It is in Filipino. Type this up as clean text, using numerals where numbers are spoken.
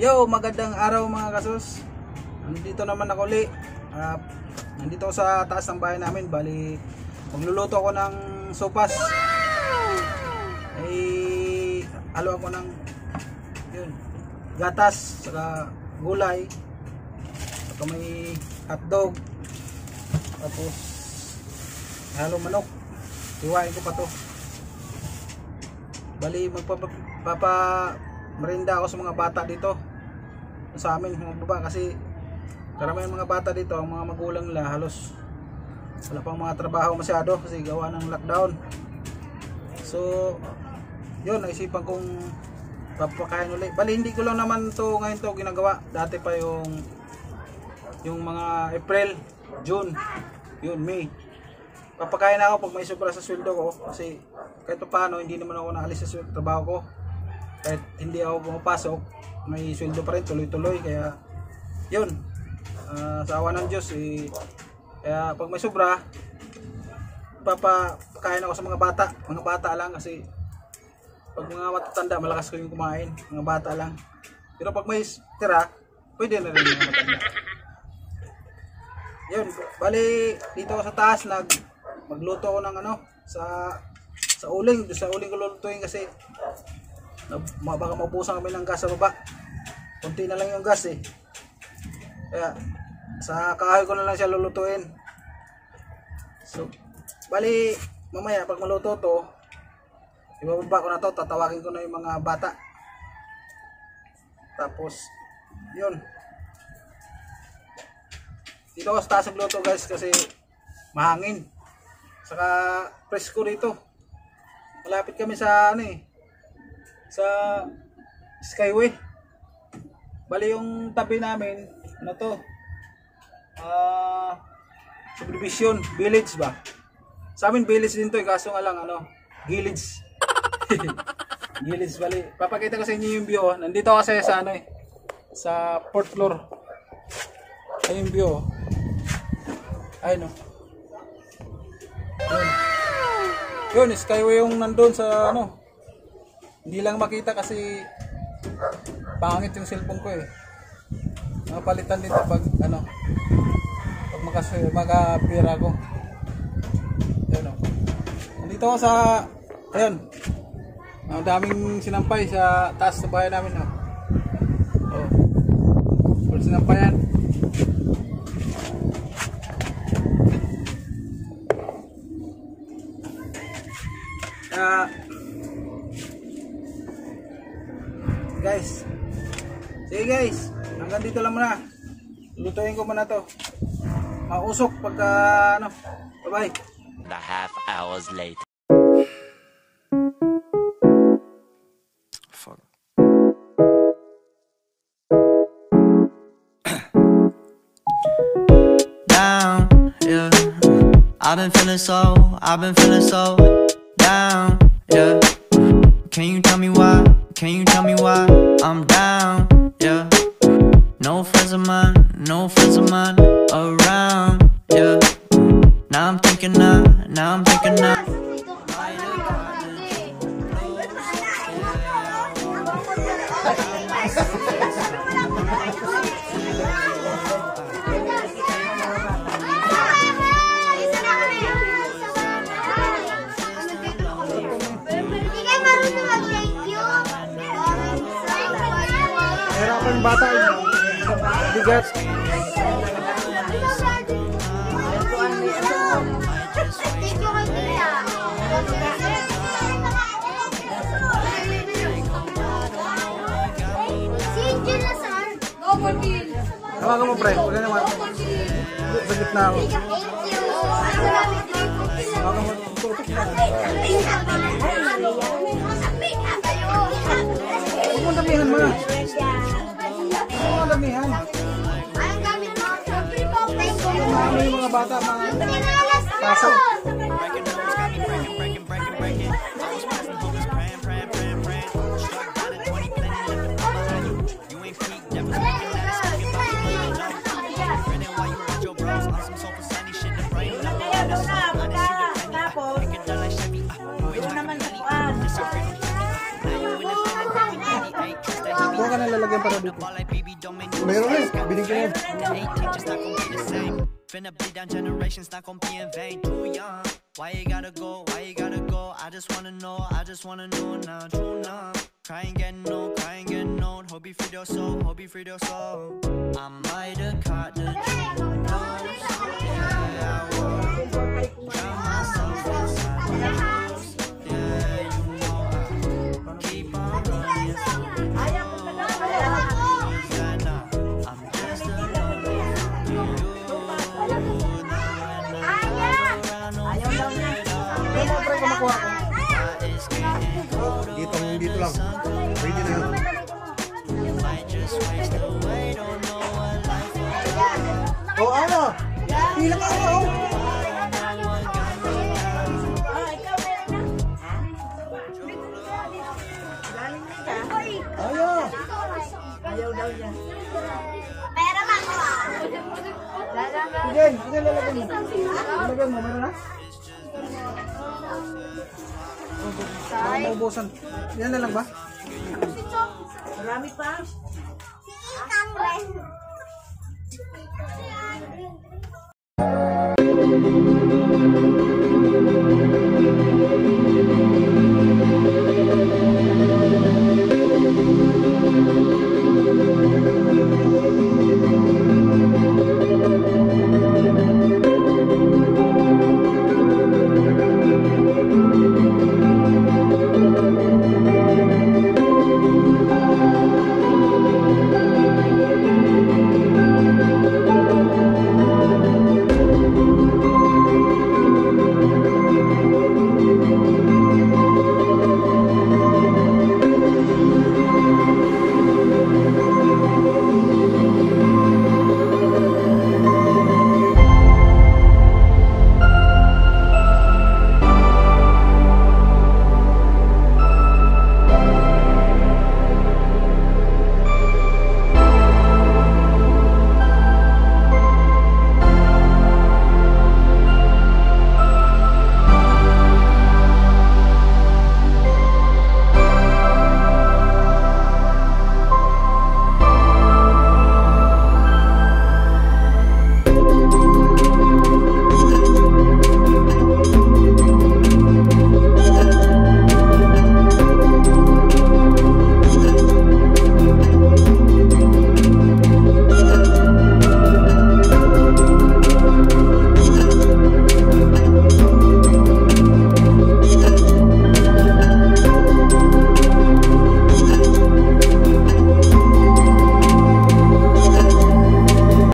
Yo, magandang araw mga kasus. Nandito naman ako ulit. Nandito ako sa taas ng bahay namin. Bali, magluluto ako ng sopas. Halo ako ng gatas, saka gulay, saka may hotdog, tapos halo manok. Iwain ko pa to. Bali, merinda ako sa mga bata dito sa amin, mga baba, kasi karamihan mga bata dito, ang mga magulang nila halos wala pang mga trabaho masyado kasi gawa ng lockdown. So yun, naisipan kong papakain ulit. Bali, hindi ko lang naman to ngayon to ginagawa. Dati pa yung mga April, June, yun, May. Papakain ako pag may sobra sa sweldo ko, kasi kahit pa paano hindi naman ako naalis sa trabaho ko. Kahit hindi ako pumapasok, may sweldo pa rin tuloy-tuloy. Kaya yun, sa awa ng Diyos kaya pag may sobra, papakain ako sa mga bata lang, kasi pag mga matatanda malakas ko yung kumain, mga bata lang. Pero pag may tira, pwede na rin mga matanda. Yun, bali dito ako sa taas magluto ako ng sa uling ko lulutuin, kasi baka maubusan kami ng gas sa baba. Kunti na lang yung gas kaya sa kahoy ko na lang siya lulutuin. So bali, mamaya pag maluto to, ibababa ko na to, tatawagin ko na yung mga bata. Tapos yun, dito ako sa taas nagluto guys, kasi mahangin, saka presko dito. Malapit kami sa sa Skyway. Bali yung tabi namin subdivision, village ba? Sa amin village din to, kaso nga lang village. Village. Bali, papakita ko sa inyo yung view. Nandito kasi sa sa 4th floor. Ay yung view. Ayun yun, Skyway yung nandun sa hindi lang makita kasi pangit yung cellphone ko Napalitan dito pag makapira ko. Ayun nandito ako sa ang daming sinampay sa taas sa bahay namin full sinampayan. Guys, sige guys, hanggang dito lang muna. Lutuin ko muna to. Mausok pagka bye bye. The half hours later. Fuck. Down, yeah. I've been feeling so down, yeah. Can you tell me why? Can you tell me why I'm down, yeah? No friends of mine around, yeah. Now I'm thinking Hirapan bata yun. Bigat. Tawagan mo pre, wala naman. Sa gitna ako. Tawagan mo. Huwag mong damihan mo. Huwag mong damihan. Yung mga bata, mga pasok. Huwag ka na lalagyan para sabi ko. Meron rin, binigyan ko. Finna bleed down generations, not gon' be in vain. Too young, why you gotta go? Why you gotta go? I just wanna know now. True numb, crying getting old, Hope you freed your soul, I might have caught the dream. Yeah, I won't drown myself inside the house. Yeah, you know I keep on running from I'm just a lonely you. Dito lang. Pwede na yun. Oh, ano? Pila ka ako. Ayaw daw niya. Pera ba ko ah? Sige, lalagyan mo. Lalagyan mo, meron na? Baka maubusan. Yan na lang ba? Marami pa. Si Ikan,